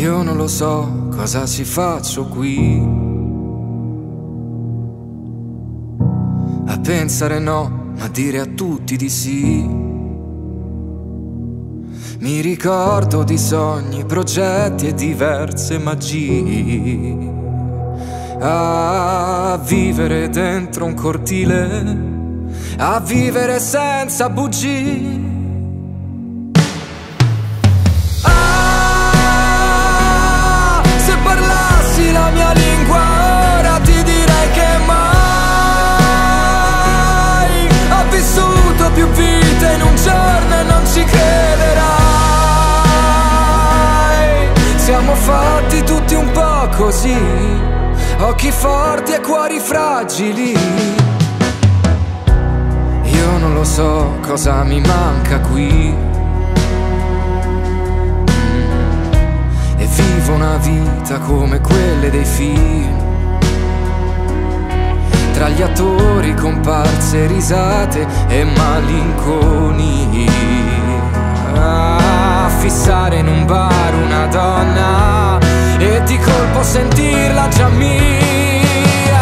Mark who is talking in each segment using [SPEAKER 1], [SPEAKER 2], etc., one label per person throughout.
[SPEAKER 1] Io non lo so cosa ci faccio qui, a pensare no, ma dire a tutti di sì. Mi ricordo di sogni, progetti e diverse magie, a vivere dentro un cortile, a vivere senza bugie. La mia lingua ora ti direi che mai ha vissuto più vite in un giorno e non ci crederai. Siamo fatti tutti un po' così, occhi forti e cuori fragili. Io non lo so cosa mi manca qui, vivo una vita come quelle dei film, tra gli attori, comparse, risate e malinconia, a fissare in un bar una donna e di colpo sentirla già mia.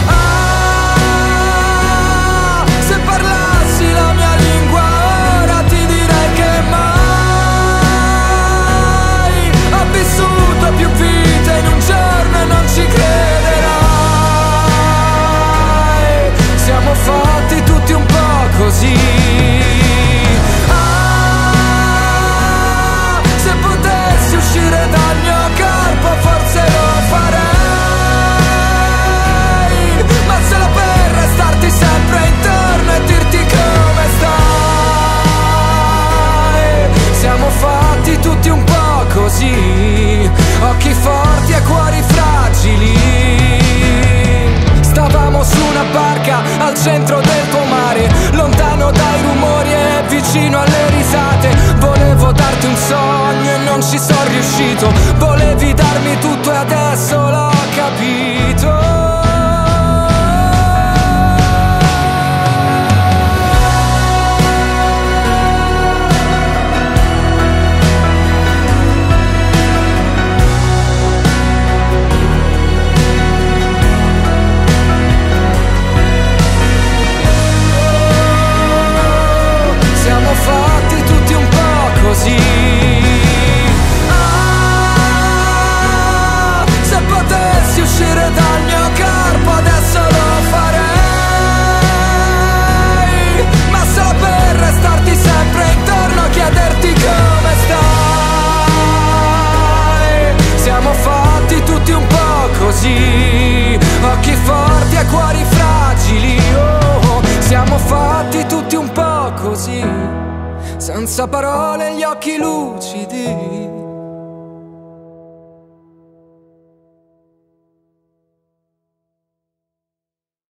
[SPEAKER 1] Se parlassi la mia lingua ora ti direi che mai ha vissuto più vite in un giorno e non ci crederai. Siamo fatti tutti un po' così. Se potessi uscire dal mio corpo forse lo farei, ma solo per restarti sempre intorno e dirti come stai. Siamo fatti tutti un po' così, occhi forti e cuori fragili. Stavamo su una barca al centro del tuo mare, lontano dai rumori e vicino alle risate. Volevo darti un sogno e non ci sono riuscito, volevi darmi tutto e adesso l'ho capito. Fatti tutti un po' così. Se potessi uscire dal mio corpo adesso lo farei, ma solo per restarti sempre intorno a chiederti come stai. Siamo fatti tutti un po' così, occhi forti e cuori fragili. Oh, siamo fatti tutti un po' così, senza parole, gli occhi lucidi.